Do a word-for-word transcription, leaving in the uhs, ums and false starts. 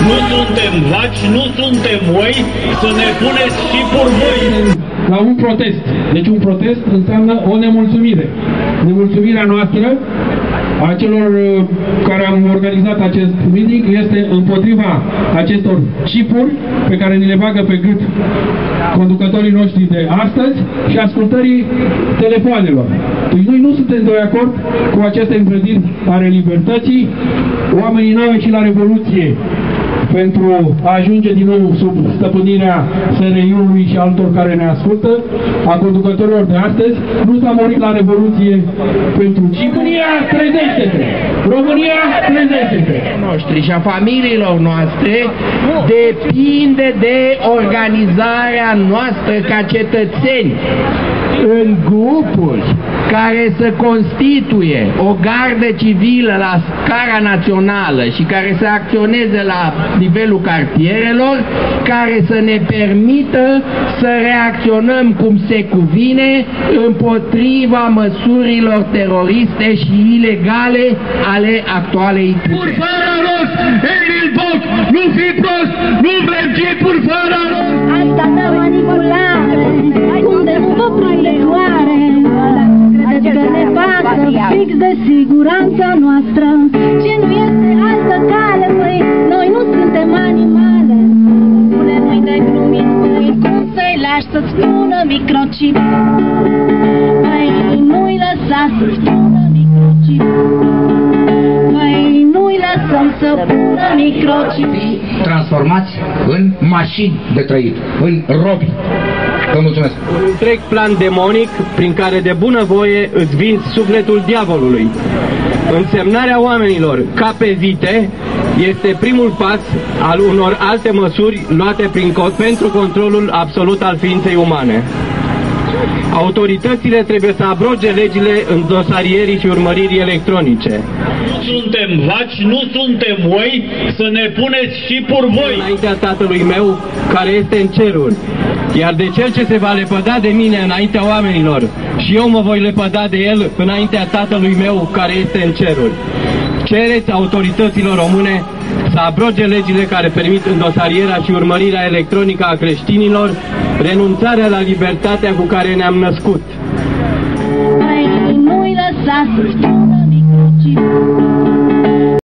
nu suntem vaci, nu suntem oi, să ne puneți chipuri voi. La un protest. Deci un protest înseamnă o nemulțumire. Nemulțumirea noastră a celor care am organizat acest meeting este împotriva acestor chipuri pe care ni le bagă pe gât conducătorii noștri de astăzi și ascultării telefoanelor. Deci noi nu suntem de acord cu aceste îngrădiri ale libertății. Oamenii n-au ieșit la Revoluție pentru a ajunge din nou sub stăpânirea S R I-ului și altor care ne ascultă, a conducătorilor de astăzi. Nu s-a murit la Revoluție pentru România, trezește-te! România, trezește-te! Noștri și a familiilor noastre depinde de organizarea noastră ca cetățeni în grupuri care să constituie o gardă civilă la scara națională și care să acționeze la nivelul cartierelor, care să ne permită să reacționăm cum se cuvine împotriva măsurilor teroriste și ilegale ale actualei puteri. Nu fi prost! Nu vrem chipuri fără rost! Asta dă manipulare, unde stoprile floare. Credeți că ne pasă fix de siguranța noastră și nu este altă cale, măi, noi nu suntem animale. Spune nu-i de glumit, măi, cum să-i lași să-ți spună microchip? Măi, nu-i lăsa să-ți spună microchip. Măi, nu-i lăsăm să pună microchip. Transformați în mașini de trăit, în robi. Vă mulțumesc. Un întreg plan demonic prin care de bunăvoie îți vinzi sufletul diavolului. Însemnarea oamenilor ca pe vite este primul pas al unor alte măsuri luate prin, pentru controlul absolut al ființei umane. Autoritățile trebuie să abroge legile îndosarierii și urmăririi electronice. Nu suntem vaci, nu suntem oi, să ne puneți chipuri voi. Înaintea Tatălui meu care este în ceruri. Iar de cel ce se va lepăda de mine înaintea oamenilor, și eu mă voi lepăda de el înaintea Tatălui meu care este în ceruri. Cereți autorităților române să abroge legile care permit îndosarierea și urmărirea electronică a creștinilor, renunțarea la libertatea cu care ne-am născut. Nu-i lăsa să spună microchip.